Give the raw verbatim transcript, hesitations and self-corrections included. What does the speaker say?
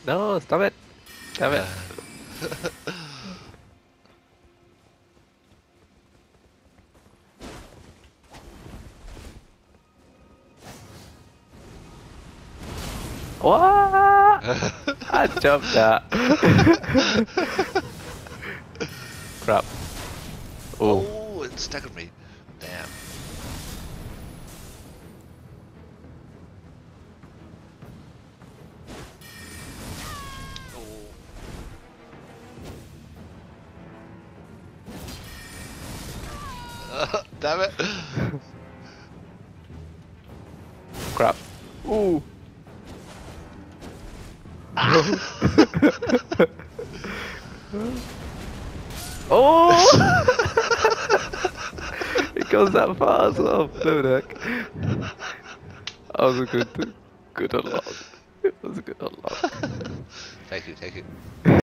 No, stop it. Damn it. What? I jumped that. Crap. Oh. Oh, it staggered me. Damn. Oh. Damn it. Crap. Ooh. Oh! It goes that far as well. No heck. That was a good, good unlock. It was a good unlock. Thank you, thank you.